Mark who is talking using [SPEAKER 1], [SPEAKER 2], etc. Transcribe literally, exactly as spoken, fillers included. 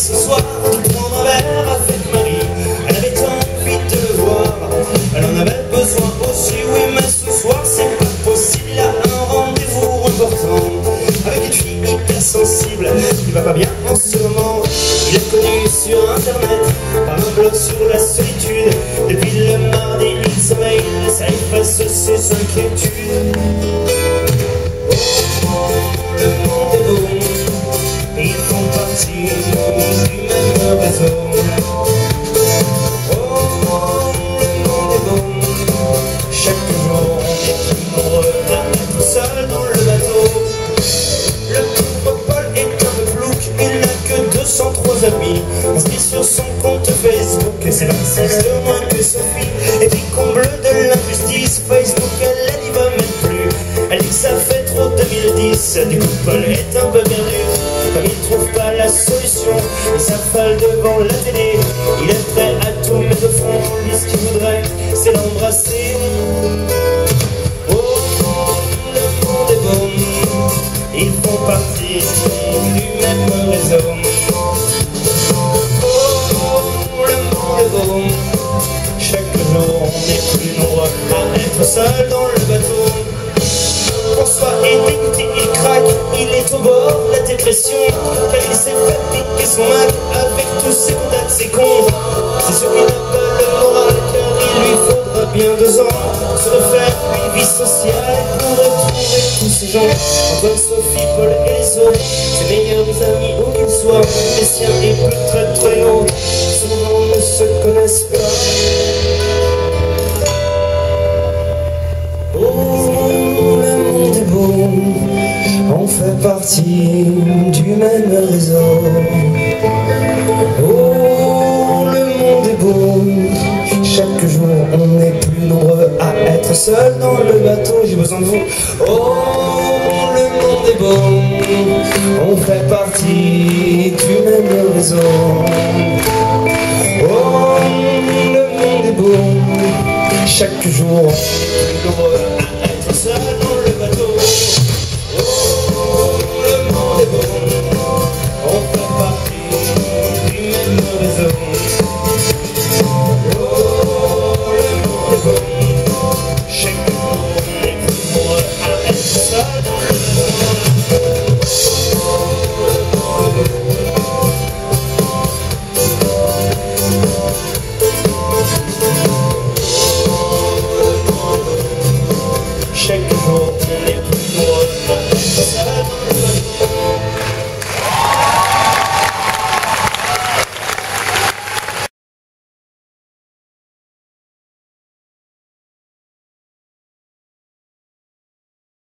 [SPEAKER 1] ce soir de prendre un verre avec Marie. Elle avait envie de le voir, elle en avait besoin aussi. Oui, mais ce soir c'est pas possible, il a un rendez-vous important avec une fille hyper sensible qui va pas bien en ce moment. Il est connu sur internet par un blog sur la solitude. Depuis le mardi il sommeille, ça efface ses inquiétudes. Le monde est beau, ils font partie du même réseau. Oh, le monde est beau, chaque jour on est plus nombreux à être seul dans le bateau. Le pauvre Paul est un peu plouc, il n'a que deux cent trois amis inscrits sur son compte Facebook, et c'est vingt-six de moins que Sophie. Et puis comble de l'injustice, Facebook elle, elle y va même plus. Elle dit que ça fait trop deux mille dix, du coup Paul est un peu perdu. Comme il trouve pas la solution, il s'affale devant la télé. Il est prêt à tout mettre au fond, lui ce qu'il voudrait c'est l'embrasser. Oh, le monde est beau, ils font partie du même réseau. Oh, le monde est beau, chaque jour on est plus nombreux à être seul dans le bateau. François est dégoûté, il craque, il est au bord de la dépression, car il s'est fait piquer son Mac avec tous ses contacts, c'est con. C'est sûr qu'il n'a pas le moral, car il lui faudra bien deux ans pour se refaire une vie sociale, pour retrouver tous ces gens, Antoine, Sophie, Paul et les autres, ses meilleurs amis où qu'ils soient, les siens et peut-être les nôtres, souvent ne se connaissent pas. On fait partie du même réseau. Oh, le monde est beau, chaque jour on est plus nombreux à être seuls dans le bateau. J'ai besoin de vous. Oh, le monde est beau, on fait partie du même réseau. Oh, le monde est beau, chaque jour